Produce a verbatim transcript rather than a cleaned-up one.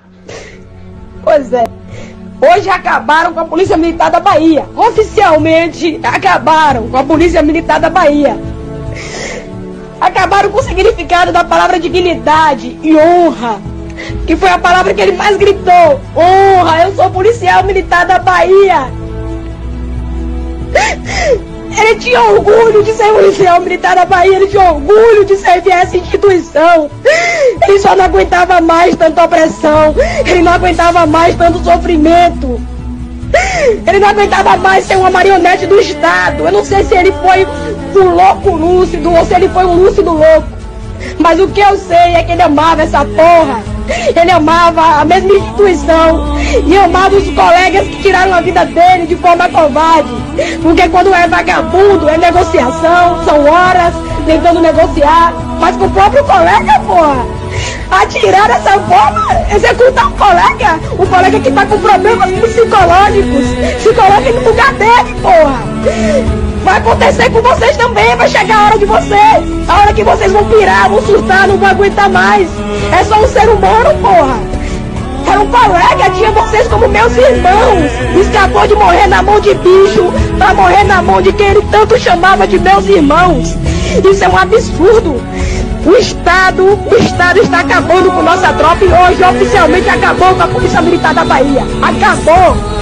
Pois é. Hoje acabaram com a Polícia Militar da Bahia. Oficialmente acabaram com a Polícia Militar da Bahia. Acabaram com o significado da palavra dignidade e honra, que foi a palavra que ele mais gritou. Honra, eu sou policial militar da Bahia. Ele tinha orgulho de ser policial militar da Bahia, ele tinha orgulho de servir essa instituição. Ele só não aguentava mais tanta opressão, ele não aguentava mais tanto sofrimento. Ele não aguentava mais ser uma marionete do Estado. Eu não sei se ele foi um louco lúcido ou se ele foi um lúcido louco. Mas o que eu sei é que ele amava essa porra. Ele amava a mesma instituição e amava os colegas que tiraram a vida dele de forma covarde. Porque quando é vagabundo, é negociação, são horas tentando negociar, mas com o próprio colega, porra. Atirar dessa forma, executar um colega, um colega que tá com problemas psicológicos, se coloque no lugar dele, porra. Vai acontecer com vocês também, vai chegar a hora de vocês. A hora que vocês vão pirar, vão surtar, não vão aguentar mais. É só um ser humano, porra. Era um colega, tinha vocês como meus irmãos. Escapou de morrer na mão de bicho pra morrer na mão de quem ele tanto chamava de meus irmãos. Isso é um absurdo. O Estado, o Estado está acabando com nossa tropa e hoje oficialmente acabou com a Polícia Militar da Bahia. Acabou.